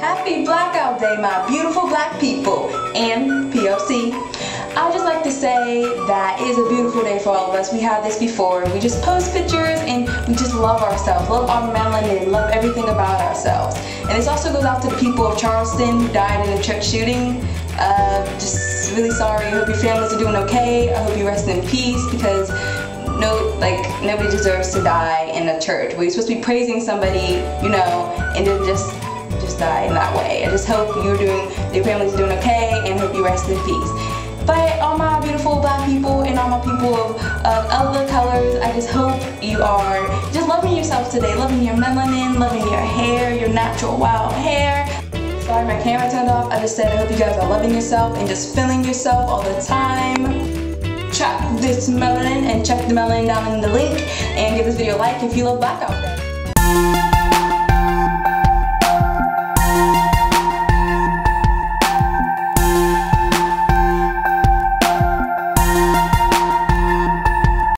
Happy Blackout Day, my beautiful black people and POC. I'd just like to say that it is a beautiful day for all of us. We had this before. We just post pictures and we just love ourselves, love our melanin, love everything about ourselves. And this also goes out to the people of Charleston who died in a church shooting. Just really sorry. I hope your families are doing okay. I hope you rest in peace, because nobody deserves to die in a church where you're supposed to be praising somebody, and then just die in that way. I just hope your families are doing okay, and hope you rest in peace. But all my beautiful black people and all my people of other colors, I just hope you are just loving yourself today, loving your melanin, loving your hair, your natural wild hair. Sorry my camera turned off. I just said I hope you guys are loving yourself and just feeling yourself all the time. Check this melanin and check the melanin down in the link, and give this video a like if you love Blackout Day.